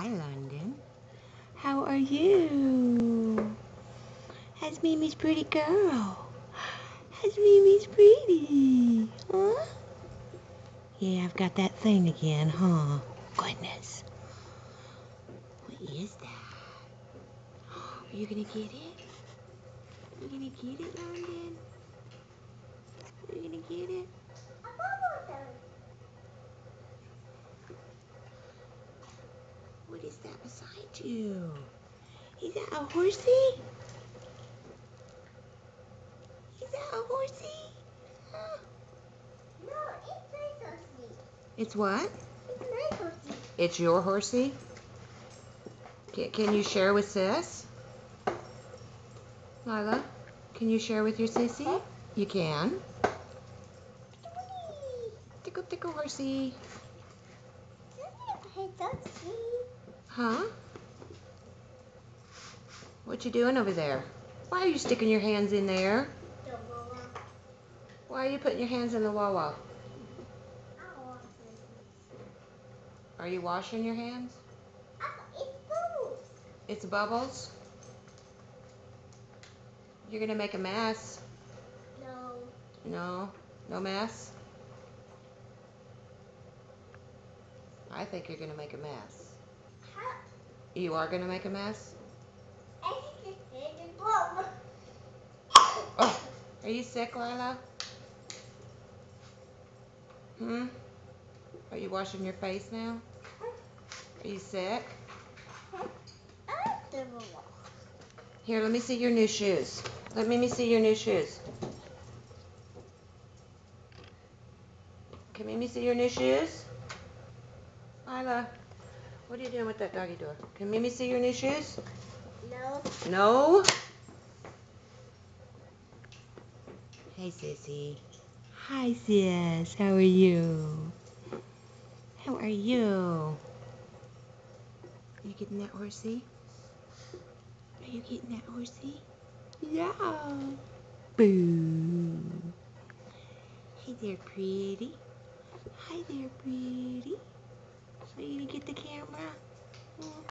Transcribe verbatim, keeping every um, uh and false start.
Hi, London. How are you? How's Mimi's pretty girl? How's Mimi's pretty? Huh? Yeah, I've got that thing again, huh? Goodness. What is that? Are you gonna get it? Are you gonna get it, London? Are you gonna get it? What is that beside you? Is that a horsey? Is that a horsey? Huh? No, it's my horsey. It's what? It's my horsey. It's your horsey? Can, can you share with Sis? Lila, can you share with your sissy? You can. Tickle, tickle, horsey. Huh? What you doing over there? Why are you sticking your hands in there? Why are you putting your hands in the Wawa? Are you washing your hands? It's bubbles. It's bubbles? You're gonna make a mess. No. No? No mess? I think you're gonna make a mess. How? You are gonna make a mess? I think it's in the bubble. Oh, are you sick, Lila? Hmm? Are you washing your face now? Are you sick? Here, let me see your new shoes. Let me see your new shoes. Can Mimi see your new shoes? Lila, what are you doing with that doggy door? Can Mimi see your new shoes? No. No? Hey, sissy. Hi, sis. How are you? How are you? Are you getting that horsey? Are you getting that horsey? Yeah. Boo. Hey there, pretty. Hi there, pretty. Are you gonna get the camera?